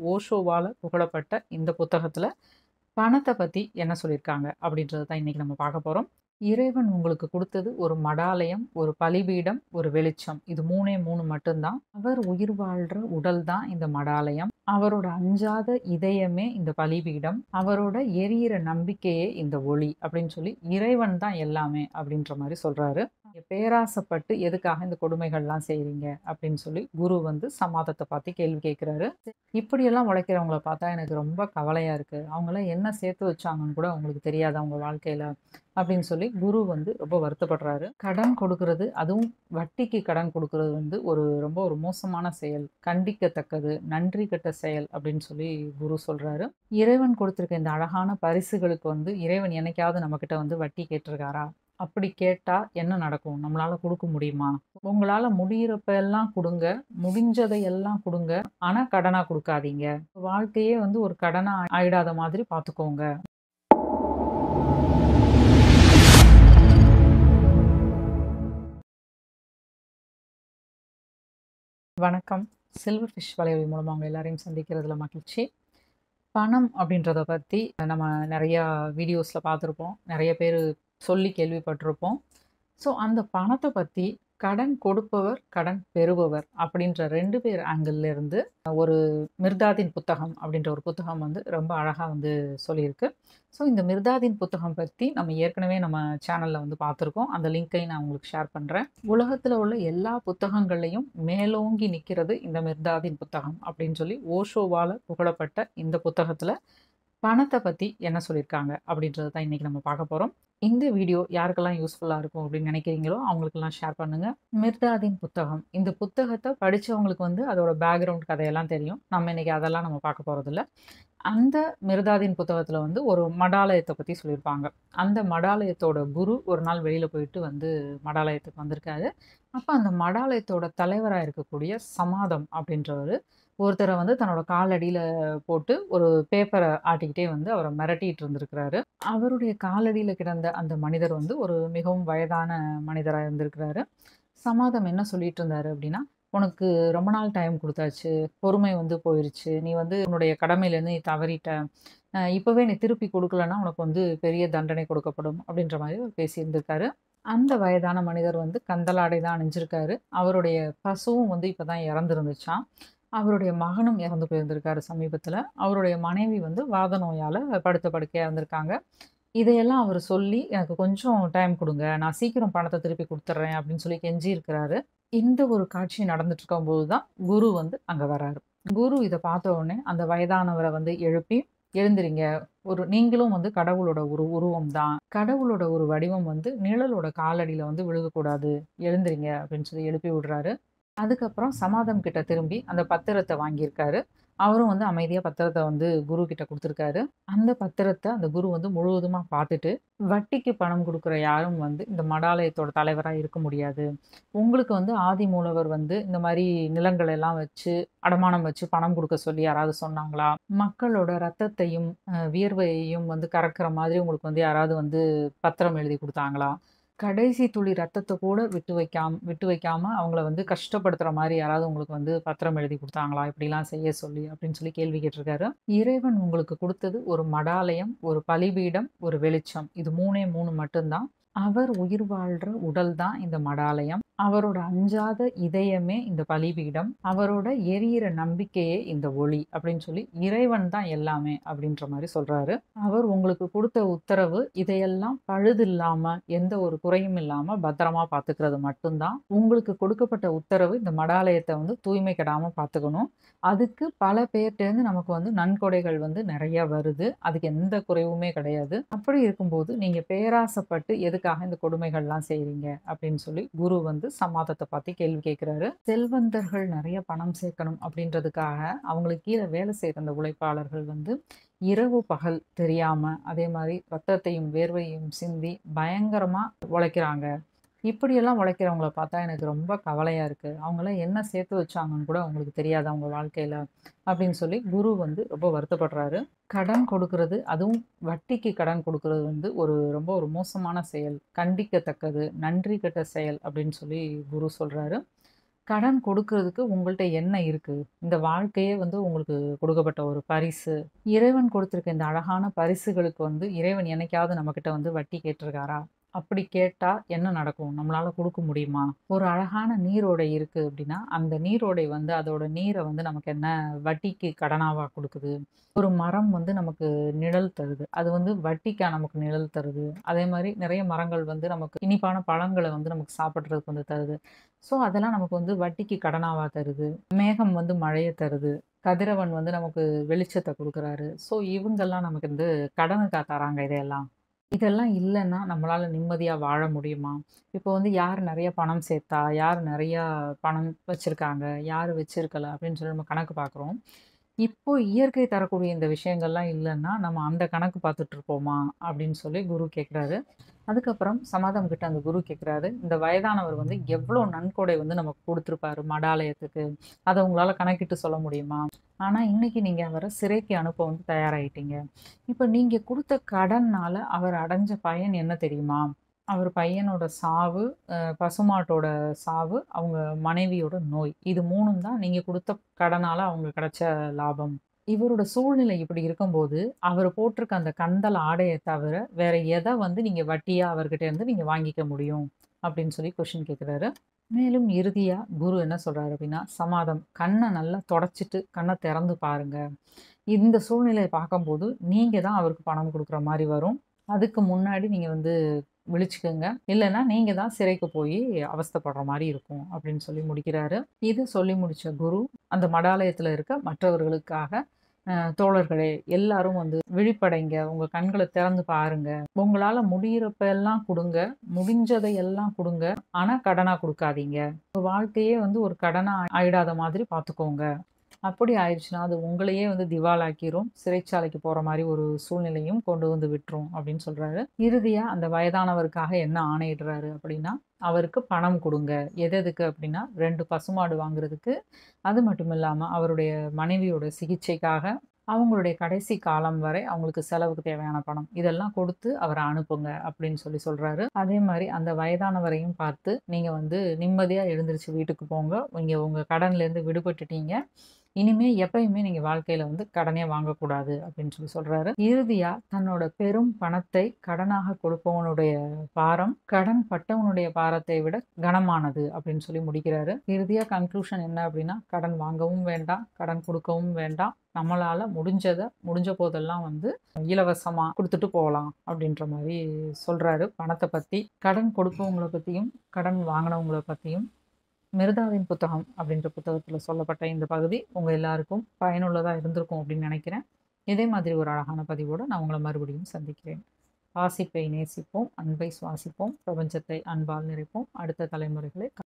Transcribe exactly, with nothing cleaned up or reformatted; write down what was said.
ஓஷோவால புகழப்பட்ட இந்த புத்தகத்துல பணத்த பத்தி என்ன சொல்லியிருக்காங்க அப்படின்றத தான் இன்னைக்கு நம்ம பார்க்க போறோம். இறைவன் உங்களுக்கு குடுத்தது ஒரு மடாலயம், ஒரு பலிபீடம், ஒரு வெளிச்சம். இது மூணே மூணு மட்டும் தான். அவர் உயிர் வாழ்ற உடல் தான் இந்த மடாலயம். அவரோட அஞ்சாத இதயமே இந்த பலிபீடம். அவரோட எரியிற நம்பிக்கையே இந்த ஒளி அப்படின்னு சொல்லி இறைவன் தான் எல்லாமே அப்படின்ற மாரி சொல்றாரு. நீங்க பேராசைப்பட்டு எதுக்காக இந்த கொடுமைகள்லாம் செய்றீங்க அப்படின்னு சொல்லி குரு வந்து சமாதத்த பார்த்து கேள்வி கேட்கிறாரு. இப்படியெல்லாம் உழைக்கிறவங்கள பார்த்தா எனக்கு ரொம்ப கவலையா இருக்கு. அவங்கலாம் என்ன சேர்த்து வச்சாங்கன்னு கூட அவங்களுக்கு தெரியாது அவங்க வாழ்க்கையில. அப்படின்னு சொல்லி குரு வந்து ரொம்ப வருத்தப்படுறாரு. கடன் கொடுக்கிறது, அதுவும் வட்டிக்கு கடன் கொடுக்கிறது வந்து ஒரு ரொம்ப ஒரு மோசமான செயல். கண்டிக்கத்தக்கது, நன்றி கெட்ட செயல் அப்படின்னு சொல்லி குரு சொல்றாரு. இறைவன் கொடுத்திருக்க இந்த அழகான பரிசுகளுக்கு வந்து இறைவன் என்னைக்காவது நம்மகிட்ட வந்து வட்டி கேட்டிருக்காரா? அப்படி கேட்டா என்ன நடக்கும்? நம்மளால குடுக்க முடியுமா? உங்களால முடியிறப்ப எல்லாம் குடுங்க. முடிஞ்சதை எல்லாம் குடுங்க. ஆனா கடனா குடுக்காதீங்க. வாழ்க்கையே வந்து ஒரு கடனா ஆயிடாத மாதிரி பார்த்துக்கோங்க. வணக்கம். சில்வர் ஃபிஷ் வலையொலி மூலமா உங்க எல்லாரையும் சந்திக்கிறதுல மகிழ்ச்சி. பணம் அப்படின்றத பத்தி நம்ம நெறையா வீடியோஸ்ல பார்த்துருப்போம். நெறைய பேரு சொல்லி கேள்விப்பட்டிருப்போம். ஸோ அந்த பணத்த பத்தி கடன் கொடுப்பவர், கடன் பெறுபவர் அப்படின்ற ரெண்டு பேர் ஆங்கிள்ல இருந்து ஒரு மிர்தாதின் புத்தகம் அப்படின்ற ஒரு புத்தகம் வந்து ரொம்ப அழகா வந்து சொல்லியிருக்கு. ஸோ இந்த மிர்தாதின் புத்தகம் பத்தி நம்ம ஏற்கனவே நம்ம சேனல்ல வந்து பார்த்துருக்கோம். அந்த லிங்க்கையும் நான் உங்களுக்கு ஷேர் பண்றேன். உலகத்துல உள்ள எல்லா புத்தகங்கள்லயும் மேலோங்கி நிக்கிறது இந்த மிர்தாதின் புத்தகம் அப்படின்னு சொல்லி ஓஷோவால புகழப்பட்ட இந்த புத்தகத்துல பணத்த பத்தி என்ன சொல்லியிருக்காங்க அப்படின்றத தான் இன்னைக்கு நம்ம பார்க்க போறோம். இந்த வீடியோ யாருக்கெல்லாம் யூஸ்ஃபுல்லா இருக்கும் அப்படின்னு நினைக்கிறீங்களோ அவங்களுக்கெல்லாம் ஷேர் பண்ணுங்க. மிர்தாதின் புத்தகம். இந்த புத்தகத்த படிச்சவங்களுக்கு வந்து அதோட பேக்ரவுண்ட் கதையெல்லாம் தெரியும். நம்ம இன்னைக்கு அதெல்லாம் நம்ம பார்க்க போறதில்ல. அந்த மிர்தாதின் புத்தகத்துல வந்து ஒரு மடாலயத்த பத்தி சொல்லியிருப்பாங்க. அந்த மடாலயத்தோட குரு ஒரு நாள் வெளியில போயிட்டு வந்து மடாலயத்துக்கு வந்திருக்காரு. அப்ப அந்த மடாலயத்தோட தலைவரா இருக்கக்கூடிய சமாதம் அப்படின்றவரு ஒருத்தர வந்து தன்னோட காலடியில போட்டு ஒரு பேப்பர ஆட்டிக்கிட்டே வந்து அவர மிரட்டிட்டு இருந்திருக்கிறாரு. அவருடைய காலடியில கிடந்த அந்த மனிதர் வந்து ஒரு மிகவும் வயதான மனிதரா இருந்திருக்கிறாரு. சமாதம் என்ன சொல்லிட்டு இருந்தாரு அப்படின்னா, "உனக்கு ரொம்ப நாள் டைம் குடுத்தாச்சு. பொறுமை வந்து போயிருச்சு. நீ வந்து உன்னுடைய கடமையிலேருந்து நீ தவறிட்ட. அ இப்பவே நீ திருப்பி குடுக்கலன்னா, உனக்கு வந்து பெரிய தண்டனை கொடுக்கப்படும்." அப்படின்ற மாரி அவர் பேசியிருந்திருக்காரு. அந்த வயதான மனிதர் வந்து கந்தலாடை தான் அணிஞ்சிருக்காரு. அவருடைய பசுவும் வந்து இப்ப தான் இறந்திருந்துச்சாம். அவருடைய மகனும் இறந்து போயிருந்திருக்காரு சமீபத்தில. அவருடைய மனைவி வந்து வாத நோயால படுத்த படுக்கையா இருந்திருக்காங்க. இதையெல்லாம் அவரு சொல்லி, "எனக்கு கொஞ்சம் டைம் குடுங்க. நான் சீக்கிரம் பணத்த திருப்பி குடுத்துர்றேன்." அப்படின்னு சொல்லி கெஞ்சியிருக்கிறாரு. இந்த ஒரு காட்சி நடந்துட்டு இருக்கும்போது தான் குரு வந்து அங்க வராரு. குரு இத பார்த்த உடனே அந்த வயதானவர வந்து எழுப்பி, "எழுந்திரிங்க. ஒரு நீங்களும் வந்து கடவுளோட ஒரு உருவம் தான். கடவுளோட ஒரு வடிவம் வந்து நிழலோட காலடியில வந்து விழுகக்கூடாது. எழுந்திரிங்க." அப்படின்னு சொல்லி எழுப்பி விடுறாரு. அதுக்கப்புறம் சமாதம் கிட்ட திரும்பி அந்த பத்திரத்த வாங்கியிருக்காரு. அவரும் வந்து அமைதியா பத்திரத்த வந்து குரு கிட்ட குடுத்துருக்காரு. அந்த பத்திரத்த அந்த குரு வந்து முழுவதுமா பார்த்துட்டு, "வட்டிக்கு பணம் குடுக்குற யாரும் வந்து இந்த மடாலயத்தோட தலைவரா இருக்க முடியாது. உங்களுக்கு வந்து ஆதி மூலவர் வந்து இந்த மாரி நிலங்கள் எல்லாம் வச்சு, அடமானம் வச்சு பணம் குடுக்க சொல்லி யாராவது சொன்னாங்களா? மக்களோட ரத்தத்தையும், அ வியர்வையையும் வந்து கறக்கிற மாதிரி உங்களுக்கு வந்து யாராவது வந்து பத்திரம் எழுதி குடுத்தாங்களா? கடைசி துளி ரத்தத்த கூட விட்டு வைக்காம விட்டு வைக்காம அவங்கள வந்து கஷ்டப்படுத்துற மாரி யாராவது உங்களுக்கு வந்து பத்திரம் எழுதி குடுத்தாங்களா? இப்படிலாம் செய்ய சொல்லி அப்படின்னு சொல்லி கேள்வி கேட்டிருக்காரு. இறைவன் உங்களுக்கு குடுத்தது ஒரு மடாலயம், ஒரு பலிபீடம், ஒரு வெளிச்சம். இது மூணே மூணு மட்டும் தான். அவர் உயிர் வாழ்ற உடல் தான் இந்த மடாலயம். அவரோட அஞ்சாத இதயமே இந்த பலிபீடம். அவரோட எரியிற நம்பிக்கையே இந்த ஒளி அப்படின்னு சொல்லி இறைவன் தான் எல்லாமே அப்படின்ற மாரி சொல்றாரு. அவர் உங்களுக்கு குடுத்த உத்தரவு இதையெல்லாம் பழுதில்லாம, எந்த ஒரு குறையும் இல்லாம பத்திரமா பார்த்துக்கிறது மட்டும் தான். உங்களுக்கு கொடுக்கப்பட்ட உத்தரவு இந்த மடாலயத்த வந்து தூய்மை கெடாம பார்த்துக்கணும். அதுக்கு பல பேர்ட்டேருந்து நமக்கு வந்து நன்கொடைகள் வந்து நெறைய வருது. அதுக்கு எந்த குறைவுமே கிடையாது. அப்படி இருக்கும்போது நீங்க பேராசைப்பட்டு எதுக்காக இந்த கொடுமைகள்லாம் செய்றீங்க? அப்படின்னு சொல்லி குரு வந்து சமாதத்த பார்த்து கேள்வி கேட்கிறாரு. செல்வந்தர்கள் நெறைய பணம் சேர்க்கணும் அப்படின்றதுக்காக அவங்களுக்கு கீழ வேலை செய்ற அந்த உழைப்பாளர்கள் வந்து இரவு பகல் தெரியாம, அதே மாரி ரத்தத்தையும், வேர்வையும் சிந்தி பயங்கரமா உழைக்கிறாங்க. இப்படியெல்லாம் உழைக்கிறவங்கள பார்த்தா எனக்கு ரொம்ப கவலையா இருக்கு. அவங்கலாம் என்ன சேர்த்து வச்சாங்கன்னு கூட அவங்களுக்கு தெரியாது அவங்க வாழ்க்கையில. அப்படின்னு சொல்லி குரு வந்து ரொம்ப வருத்தப்படுறாரு. கடன் கொடுக்கிறது, அதுவும் வட்டிக்கு கடன் கொடுக்கிறது வந்து ஒரு ரொம்ப ஒரு மோசமான செயல். கண்டிக்கத்தக்கது, நன்றி கெட்ட செயல் அப்படின்னு சொல்லி குரு சொல்றாரு. கடன் கொடுக்கிறதுக்கு உங்கள்ட்ட என்ன இருக்கு? இந்த வாழ்க்கையே வந்து உங்களுக்கு கொடுக்கப்பட்ட ஒரு பரிசு. இறைவன் கொடுத்திருக்க இந்த அழகான பரிசுகளுக்கு வந்து இறைவன் என்னைக்காவது நம்மகிட்ட வந்து வட்டி கேட்டிருக்காரா? அப்படி கேட்டா என்ன நடக்கும்? நம்மளால குடுக்க முடியுமா? ஒரு அழகான நீரோடை இருக்கு அப்படின்னா, அந்த நீரோடை வந்து அதோட நீர வந்து நமக்கு என்ன வட்டிக்கு கடனாவா குடுக்குது? ஒரு மரம் வந்து நமக்கு நிழல் தருது. அது வந்து வட்டிக்கா நமக்கு நிழல் தருது. அதே மாரி நெறைய மரங்கள் வந்து நமக்கு இனிப்பான பழங்கள வந்து நமக்கு சாப்பிடுறதுக்கு வந்து தருது. ஸோ, அதெல்லாம் நமக்கு வந்து வட்டிக்கு கடனாவா தருது. மேகம் வந்து மழைய தருது. கதிரவன் வந்து நமக்கு வெளிச்சத்த குடுக்குறாரு. ஸோ, இவங்கெல்லாம் நமக்கு வந்து கடனுக்கா தராங்க இதையெல்லாம். இதெல்லாம் இல்லன்னா நம்மளால நிம்மதியா வாழ முடியுமா? இப்போ வந்து யார் நெறைய பணம் சேர்த்தா, யார் நெறையா பணம் வச்சிருக்காங்க, யார் வச்சிருக்கல அப்படின்னு சொல்லி நம்ம கணக்கு பார்க்குறோம். இப்போ இயற்கை தரக்கூடிய இந்த விஷயங்கள்லாம் இல்லன்னா, நம்ம அந்த கணக்கு பார்த்துட்டு இருப்போமா? அப்படின்னு சொல்லி குரு கேட்குறாரு. அதுக்கப்புறம் சமாதம் கிட்ட அந்த குரு கேட்குறாரு, இந்த வயதானவர் வந்து எவ்வளோ நன்கொடை வந்து நமக்கு குடுத்துருப்பாரு மடாலயத்துக்கு. அத உங்களால கணக்கிட்டு சொல்ல முடியுமா? ஆனா, இன்னைக்கு நீங்க அவர சிறைக்கு அனுப்ப வந்து தயாராயிட்டீங்க. இப்ப நீங்க குடுத்த கடன்னால அவர் அடைஞ்ச பயன் என்ன தெரியுமா? அவர் பையனோட சாவு, அ பசுமாட்டோட சாவு, அவங்க மனைவியோட நோய். இது மூணும் தான் நீங்க குடுத்த கடனால அவங்களுக்கு கிடைச்ச லாபம். இவரோட சூழ்நிலை இப்படி இருக்கும்போது, அவரு போட்டிருக்க அந்த கந்தல் ஆடைய தவிர, வேற எத வந்து நீங்க வட்டியா அவர்கிட்ட இருந்து நீங்க வாங்கிக்க முடியும்? அப்படின்னு சொல்லி கொஸ்டின் கேட்கிறாரு. மேலும் இறுதியா குரு என்ன சொல்றாரு அப்படின்னா, சமாதம். கண்ண நல்லா தொடச்சிட்டு, கண்ண திறந்து பாருங்க. இந்த சூழ்நிலைய பார்க்கும்போது, நீங்க தான் அவருக்கு பணம் குடுக்குற மாரி வரும். அதுக்கு முன்னாடி நீங்க வந்து விழிச்சுக்கங்க. இல்லன்னா, நீங்க தான் சிறைக்கு போயி அவஸ்தைப்படுற மாரி இருக்கும். அப்படின்னு சொல்லி முடிக்கிறாரு. இது சொல்லி முடிச்ச குரு, அந்த மடாலயத்தில இருக்க மற்றவர்களுக்காக, அ தோழர்களே எல்லாரும் வந்து விழிப்படைங்க. உங்க கண்கள திறந்து பாருங்க. உங்களால முடியிறப்ப எல்லாம் குடுங்க. முடிஞ்சதை எல்லாம் குடுங்க. ஆனா கடனா குடுக்காதீங்க. உங்க வாழ்க்கையே வந்து ஒரு கடனா ஆயிடாத மாதிரி பார்த்துக்கோங்க. அப்படி ஆயிடுச்சுன்னா, அது உங்களையே வந்து திவாலாக்கிரும். சிறைச்சாலைக்கு போற மாரி ஒரு சூழ்நிலையும் கொண்டு வந்து விட்டுரும் அப்படின்னு சொல்றாரு. இறுதியா அந்த வயதானவருக்காக என்ன ஆணையிடுறாரு அப்படின்னா, அவருக்கு பணம் குடுங்க. எது எதுக்கு அப்படின்னா, ரெண்டு பசுமாடு வாங்குறதுக்கு, அது மட்டும் இல்லாம அவருடைய மனைவியோட சிகிச்சைக்காக, அவங்களுடைய கடைசி காலம் வரை அவங்களுக்கு செலவுக்கு தேவையான பணம். இதெல்லாம் கொடுத்து அவர அனுப்புங்க அப்படின்னு சொல்லி சொல்றாரு. அதே மாரி அந்த வயதானவரையும் பார்த்து, நீங்க வந்து நிம்மதியா எழுந்திருச்சு வீட்டுக்கு போங்க. நீங்க உங்க கடன்லேருந்து விடுபட்டுட்டீங்க. இனிமே எப்பயுமே நீங்க வாழ்க்கையில வந்து கடனே வாங்கக்கூடாது அப்படின்னு சொல்லி சொல்றாரு. இறுதியா தன்னோட பெரும் பணத்தை கடனாக கொடுப்பவனுடைய பாரம், கடன் பட்டவனுடைய பாரத்தை விட கனமானது அப்படின்னு சொல்லி முடிக்கிறாரு. இறுதியா கன்க்ளூஷன் என்ன அப்படின்னா, கடன் வாங்கவும் வேண்டாம், கடன் கொடுக்கவும் வேண்டாம். நம்மளால முடிஞ்சத முடிஞ்ச போதெல்லாம் வந்து இலவசமா குடுத்துட்டு போலாம் அப்படின்ற மாரி சொல்றாரு பணத்த பத்தி. கடன் கொடுப்பவங்கள பத்தியும், கடன் வாங்குனவங்கள பத்தியும் மிர்தாவின் புத்தகம் அப்படின்ற புத்தகத்துல சொல்லப்பட்ட இந்த பகுதி உங்க எல்லாருக்கும் பயனுள்ளதா இருந்திருக்கும் அப்படின்னு நினைக்கிறேன். இதே மாதிரி ஒரு அழகான பதிவோட நான் உங்கள மறுபடியும் சந்திக்கிறேன். வாசிப்பை நேசிப்போம், அன்பை சுவாசிப்போம், பிரபஞ்சத்தை அன்பால் நிறைப்போம், அடுத்த தலைமுறைகளை